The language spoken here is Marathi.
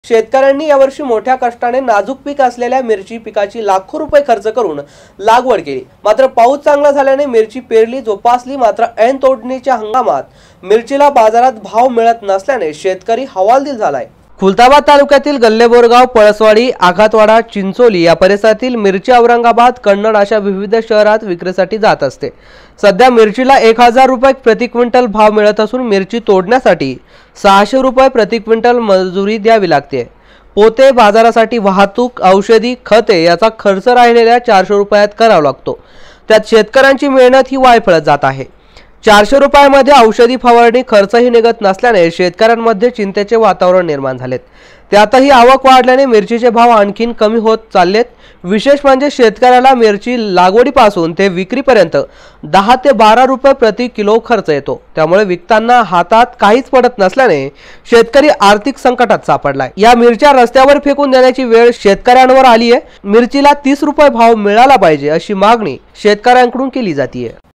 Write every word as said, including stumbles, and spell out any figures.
शेतकऱ्यांनी यावर्षी मोठ्या कष्टाने नाजूक पीक असलेल्या मिरची पिकाची लाखो रुपये खर्च करून लागवड केली। मात्र पाऊस चांगला झाल्याने मिरची पेरली जोपासली, मात्र ऐन तोडणीच्या हंगामात मिरचीला बाजारात भाव मिळत नसल्याने शेतकरी हवालदिल झालाय। खुलताबाद तालुक्यातील गल्लेबोरगाव, पळसवाडी, आघातवाडा, चिंचोली या परिसरातील मिरची औरंगाबाद, कन्नड अशा विविध शहरात विक्रीसाठी जात असते। सध्या मिरचीला एक हजार रुपये प्रति क्विंटल भाव मिळत असून मिरची तोडण्यासाठी सहाशे रुपये प्रति क्विंटल मजुरी द्यावी लागते। पोते, बाजारासाठी वाहतूक, औषधी, खते याचा खर्च राहिलेल्या चारशे रुपयात करावा लागतो। त्यात शेतकऱ्यांची मेहनत ही वाया जात आहे। चारशे रुपयामध्ये औषधी फवारणी खर्चही निघत नसल्याने शेतकऱ्यांमध्ये चिंतेचे वातावरण निर्माण झालेत। त्यातही आवक वाढल्याने मिरचीचे भाव आणखीन कमी होत चाललेत। विशेष म्हणजे शेतकऱ्याला मिरची लागवडीपासून ते विक्रीपर्यंत दहा ते बारा रुपये प्रति किलो खर्च येतो। त्यामुळे विकताना हातात काहीच पडत नसल्याने शेतकरी आर्थिक संकटात सापडलाय। या मिरच्या रस्त्यावर फेकून देण्याची वेळ शेतकऱ्यांवर आली आहे। मिरचीला तीस रुपये भाव मिळाला पाहिजे अशी मागणी शेतकऱ्यांकडून केली जाते।